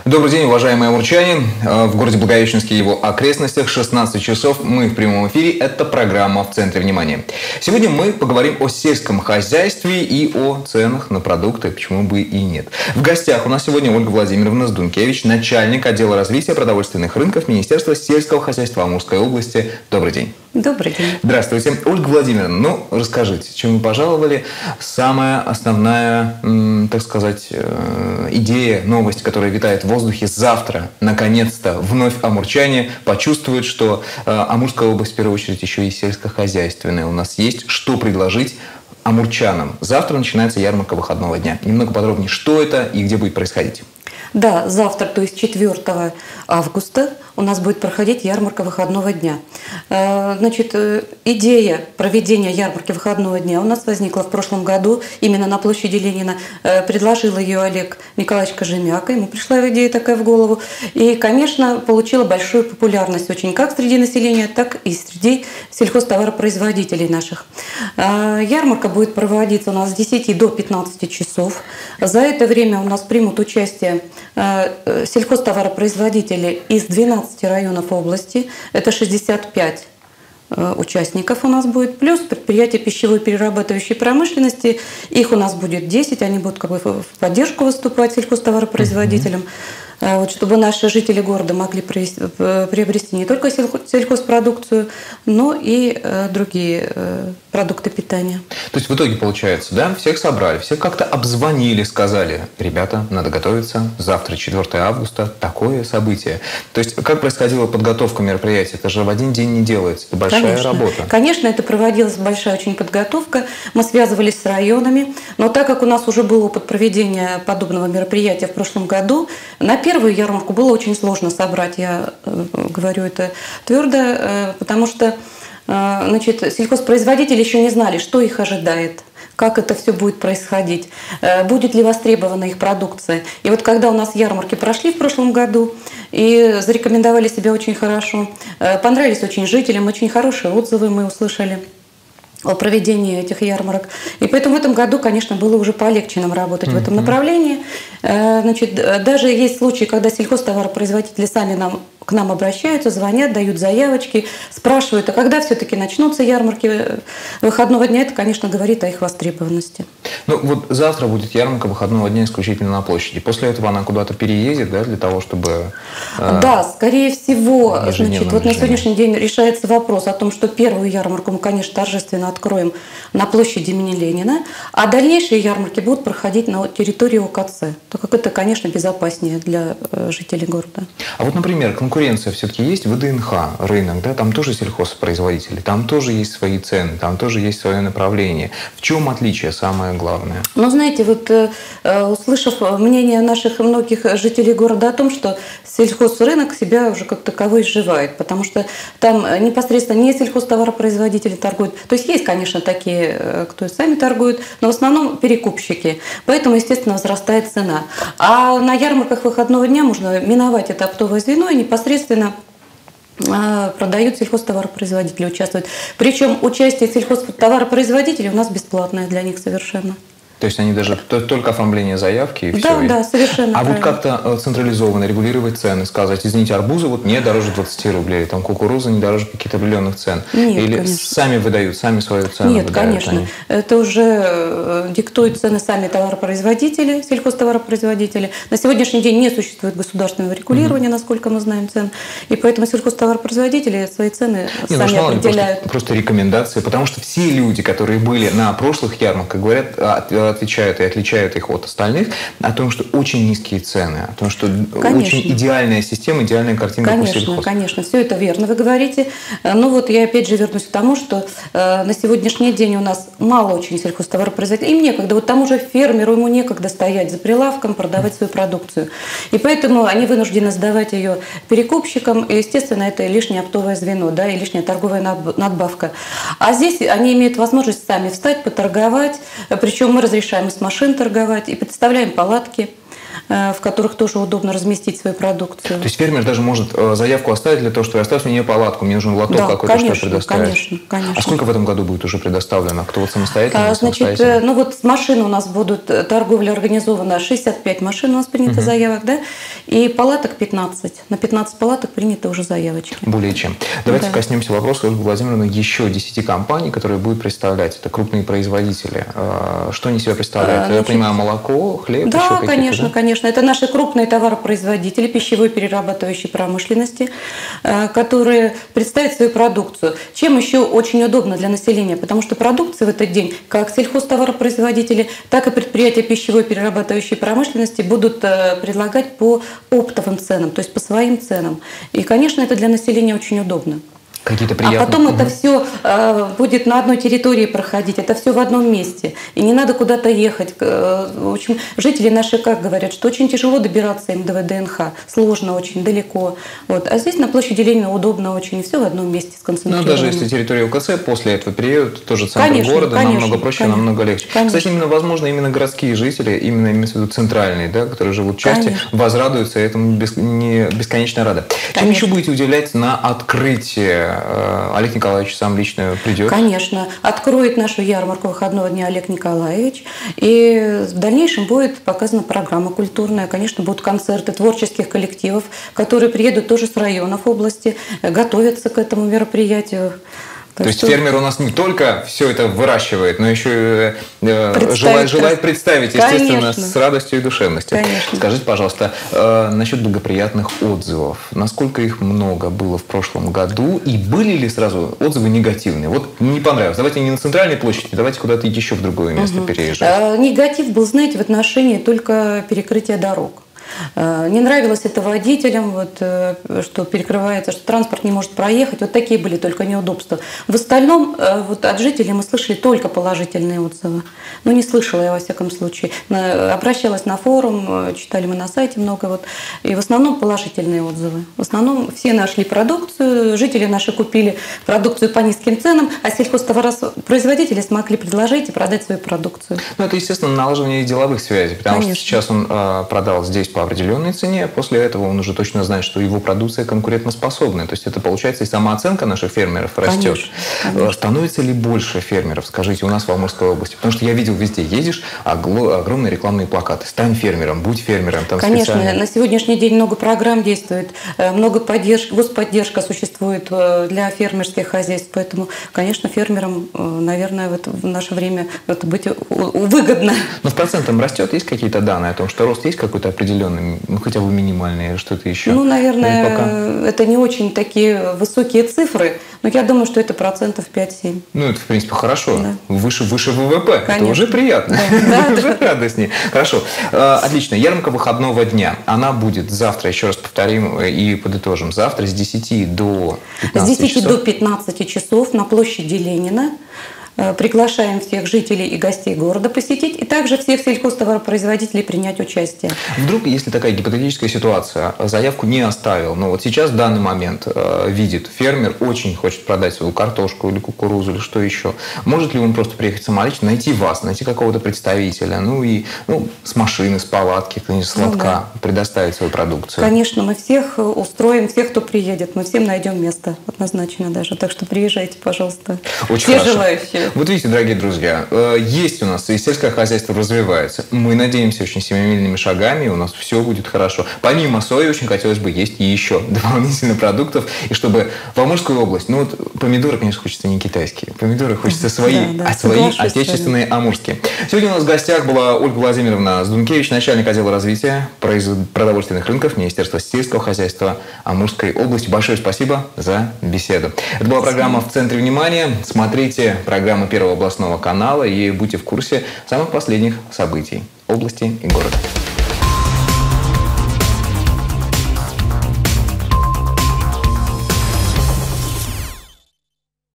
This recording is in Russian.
Добрый день, уважаемые амурчане. В городе Благовещенске и его окрестностях 16 часов. Мы в прямом эфире. Это программа «В центре внимания». Сегодня мы поговорим о сельском хозяйстве и о ценах на продукты, почему бы и нет. В гостях у нас сегодня Ольга Владимировна Здункевич, начальник отдела развития продовольственных рынков Министерства сельского хозяйства Амурской области. Добрый день. Добрый день. Здравствуйте. Ольга Владимировна, расскажите, чем вы пожаловали? Самая основная, так сказать, идея, новость, которая витает в воздухе завтра, наконец-то, вновь амурчане почувствуют, что Амурская область, в первую очередь, еще и сельскохозяйственная. У нас есть что предложить амурчанам. Завтра начинается ярмарка выходного дня. Немного подробнее, что это и где будет происходить. Да, завтра, то есть 4 августа, у нас будет проходить ярмарка выходного дня. Значит, идея проведения ярмарки выходного дня у нас возникла в прошлом году, именно на площади Ленина. Предложил ее Олег Николаевич Кожемяка, ему пришла идея такая в голову. И, конечно, получила большую популярность очень как среди населения, так и среди сельхозтоваропроизводителей наших. Ярмарка будет проводиться у нас с 10 до 15 часов. За это время у нас примут участие сельхозтоваропроизводители из 12 районов области. Это 65 участников у нас будет, плюс предприятия пищевой перерабатывающей промышленности. Их у нас будет 10, они будут как бы в поддержку выступать сельхозтоваропроизводителям. Вот, чтобы наши жители города могли приобрести не только сельхозпродукцию, но и другие продукты питания. То есть в итоге получается, да, всех собрали, всех как-то обзвонили, сказали: ребята, надо готовиться, завтра, 4 августа, такое событие. То есть как происходила подготовка мероприятия? Это же в один день не делается, это большая работа. Конечно, это проводилась большая очень подготовка, мы связывались с районами, но так как у нас уже был опыт проведения подобного мероприятия в прошлом году, на первую ярмарку было очень сложно собрать, я говорю это твердо, потому что сельхозпроизводители еще не знали, что их ожидает, как это все будет происходить, будет ли востребована их продукция. И вот когда у нас ярмарки прошли в прошлом году и зарекомендовали себя очень хорошо, понравились очень жителям, очень хорошие отзывы мы услышали о проведении этих ярмарок. И поэтому в этом году, конечно, было уже полегче нам работать в этом направлении. Даже есть случаи, когда сельхозтоваропроизводители сами к нам обращаются, звонят, дают заявочки, спрашивают, а когда все-таки начнутся ярмарки выходного дня. Это, конечно, говорит о их востребованности. Вот завтра будет ярмарка выходного дня исключительно на площади. После этого она куда-то переедет, да, для того, чтобы... Да, скорее всего. Вот на сегодняшний день решается вопрос о том, что первую ярмарку мы, конечно, торжественно откроем на площади имени Ленина, а дальнейшие ярмарки будут проходить на территории ОКЦ, так как это, конечно, безопаснее для жителей города. А вот, например, конкуренция все-таки есть в ВДНХ рынок, да? Там тоже сельхозпроизводители, там тоже есть свои цены, там тоже есть свое направление. В чем отличие самое главное? Знаете, услышав мнение наших многих жителей города о том, что сельхозрынок себя уже как таковой изживает, потому что там непосредственно не сельхозтоваропроизводители торгуют. То есть есть, конечно, такие, кто и сами торгуют, но в основном перекупщики. Поэтому, естественно, возрастает цена. А на ярмарках выходного дня можно миновать это оптовое звено и непосредственно продают сельхозтоваропроизводители, участвуют. Причем участие сельхозтоваропроизводителей у нас бесплатное для них совершенно. То есть они даже только оформление заявки и все. Да, совершенно. А вот как-то централизованно регулировать цены, сказать: извините, арбузы не дороже 20 рублей, там кукуруза не дороже каких-то определенных цен. Нет, или конечно. Сами выдают, сами свою цену? Нет, выдают конечно. Они. Это уже диктуют цены сами товаропроизводители, сельхозтоваропроизводители. На сегодняшний день не существует государственного регулирования, насколько мы знаем, цен. И поэтому сельхозтоваропроизводители свои цены сами определяют. Просто рекомендации, потому что все люди, которые были на прошлых ярмарках, говорят, отвечают и отличают их от остальных о том, что очень низкие цены, о том, что очень идеальная система, идеальная картинка. Конечно, все это верно, вы говорите. Я опять же вернусь к тому, что на сегодняшний день у нас мало очень сельхозтоваропроизводителей. Им некогда. Вот тому же фермеру, ему некогда стоять за прилавком, продавать свою продукцию. И поэтому они вынуждены сдавать ее перекупщикам. И, естественно, это лишнее оптовое звено, да, и лишняя торговая надбавка. А здесь они имеют возможность сами встать, поторговать. Причем мы разрешаем из машин торговать и представляем палатки. в которых тоже удобно разместить свою продукцию. То есть фермер даже может заявку оставить для того, что оставь мне палатку, мне нужен лоток какой-то, что предоставить. Конечно. А сколько в этом году будет уже предоставлено? Кто вот самостоятельно? Значит, ну вот с машин у нас будут, торговля организована, 65 машин у нас принято заявок, да, и палаток 15. На 15 палаток приняты уже заявочки. Более чем. Давайте коснемся вопроса, Ольга Владимировна, еще 10 компаний, которые будут представлять. Это крупные производители. Что они себя представляют? Я понимаю, молоко, хлеб, да, еще какие-то, конечно. Это наши крупные товаропроизводители пищевой перерабатывающей промышленности, которые представят свою продукцию. Чем еще очень удобно для населения? Потому что продукция в этот день, как сельхозтоваропроизводители, так и предприятия пищевой перерабатывающей промышленности будут предлагать по оптовым ценам, то есть по своим ценам. И, конечно, это для населения очень удобно. Какие-то приятные. А потом это все будет на одной территории проходить, это все в одном месте. И не надо куда-то ехать. В общем, жители наши как говорят, что очень тяжело добираться им до ВДНХ, сложно очень, далеко. Вот. А здесь на площади Ленина удобно очень, и все в одном месте сконцентрировано. Ну, даже если территория УКЦ после этого периода, тоже центр города, намного проще, намного легче. Конечно. Кстати, возможно, именно городские жители, именно имеется в виду центральные, да, которые живут в части, возрадуются этому бесконечно рады. Чем еще будете удивлять на открытие? Олег Николаевич сам лично придет? Конечно. Откроет нашу ярмарку выходного дня Олег Николаевич. И в дальнейшем будет показана программа культурная. Конечно, будут концерты творческих коллективов, которые приедут тоже с районов области, готовятся к этому мероприятию. То есть фермер у нас не только все это выращивает, но еще желает представить, естественно, с радостью и душевностью. Конечно. Скажите, пожалуйста, насчет благоприятных отзывов. Насколько их много было в прошлом году? И были ли сразу отзывы негативные? Вот не понравилось. Давайте не на центральной площади, давайте куда-то еще в другое место переезжать. Негатив был, знаете, в отношении только перекрытия дорог. Не нравилось это водителям, вот, что перекрывается, что транспорт не может проехать. Вот такие были только неудобства. В остальном вот, от жителей мы слышали только положительные отзывы. Ну, не слышала я, во всяком случае. Обращалась на форум, читали мы на сайте много. Вот, и в основном положительные отзывы. В основном все нашли продукцию, жители наши купили продукцию по низким ценам, а сельхозтоваропроизводители смогли предложить и продать свою продукцию. Ну, это, естественно, налаживание деловых связей, потому что сейчас он продал здесь по определенной цене, после этого он уже точно знает, что его продукция конкурентоспособная. То есть это, получается, и самооценка наших фермеров растет. Конечно. Становится ли больше фермеров, скажите, у нас в Амурской области? Потому что я видел везде, едешь, огромные рекламные плакаты. Стань фермером, будь фермером. Там конечно, на сегодняшний день много программ действует, много поддержки, господдержка существует для фермерских хозяйств. Поэтому, конечно, фермерам, наверное, в наше время это быть выгодно. Но в процентом растет? Есть какие-то данные о том, что рост есть какой-то определенный? Ну, хотя бы минимальные, что-то еще? Ну, наверное, это не очень такие высокие цифры, но я думаю, что это 5-7%. Ну, это, в принципе, хорошо. Да. Выше ВВП. Конечно. Это уже приятно. Да. Уже радостнее. Хорошо. Отлично. Ярмарка выходного дня. Она будет завтра, еще раз повторим и подытожим. Завтра с 10 до 15 часов. С 10 до 15 часов на площади Ленина. Приглашаем всех жителей и гостей города посетить, и также всех сельхозтоваропроизводителей принять участие. Вдруг, если такая гипотетическая ситуация, заявку не оставил, но вот сейчас в данный момент видит, фермер очень хочет продать свою картошку или кукурузу или что еще, может ли он просто приехать самолично, найти вас, найти какого-то представителя, с машины, с палатки, с лотка, предоставить свою продукцию? Конечно, мы всех устроим, всех, кто приедет, мы всем найдем место, однозначно даже. Так что приезжайте, пожалуйста. Очень все хорошо. Желающие. Вот видите, дорогие друзья, есть у нас, и сельское хозяйство развивается. Мы надеемся очень семимильными шагами, у нас все будет хорошо. Помимо сои, очень хотелось бы есть и еще дополнительно продуктов. И чтобы в Амурскую область, помидоры, конечно, хочется не китайские. Помидоры хочется свои, свои отечественные амурские. Сегодня у нас в гостях была Ольга Владимировна Здункевич, начальник отдела развития продовольственных рынков Министерства сельского хозяйства Амурской области. Большое спасибо за беседу. Это была программа «В центре внимания». Смотрите программу Первого областного канала и будьте в курсе самых последних событий области и города.